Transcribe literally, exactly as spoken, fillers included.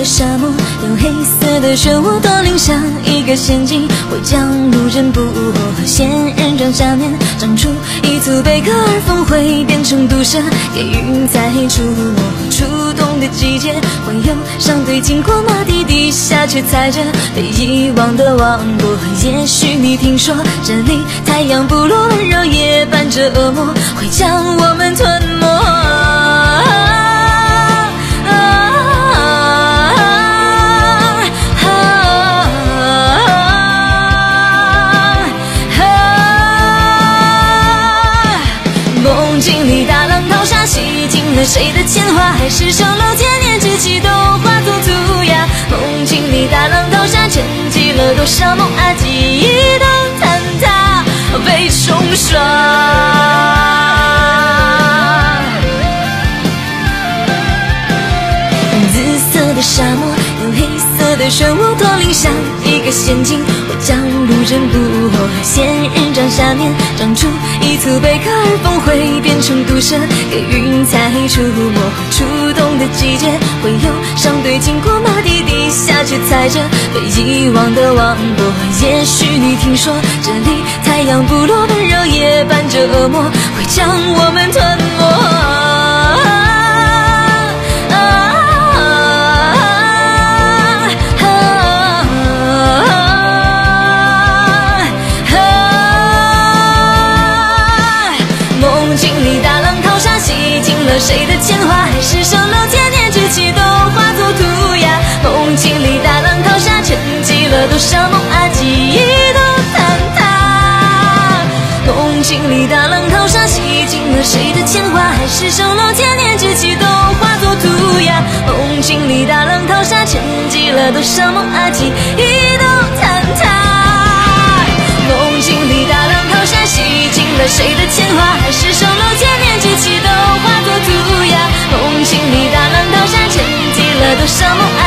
的沙漠，有黑色的漩涡，多淋上一个陷阱，会将路人捕获。仙人掌下面长出一簇贝壳，而风会变成毒蛇，给云彩出没。初冬的季节，会有商队经过马蹄底下，却踩着被遗忘的王国。也许你听说这里太阳不落，温柔也伴着恶魔，会将我们吞没。梦境里大浪淘沙，洗尽了谁的铅华，还是手留千年之气都化作涂鸦。梦境里大浪淘沙，沉寂了多少梦啊，记忆都坍塌被冲刷。紫色的沙漠，有黑色的漩涡，多淋上一个陷阱，会将路人捕获。仙人掌下面长出一簇贝壳，而风会变成毒蛇，给云彩出没。初冬的季节，会有商队经过马蹄底下，却踩着被遗忘的王国。也许你听说这里太阳不落，温柔也伴着恶魔，会将我们吞没。谁的铅华，还是手留千年之气都化作涂鸦。梦境里大浪淘沙，沉寂了多少梦啊，记忆都坍塌。梦境里大浪淘沙，洗尽了谁的铅华，还是手留千年之气都化作涂鸦。梦境里大浪淘沙，沉寂了多少梦啊，记忆都坍塌。梦境里大浪淘沙，洗尽了谁的铅华，还是手留千年之气都化作涂鸦。梦境里大浪淘沙，沉寂了多少梦啊。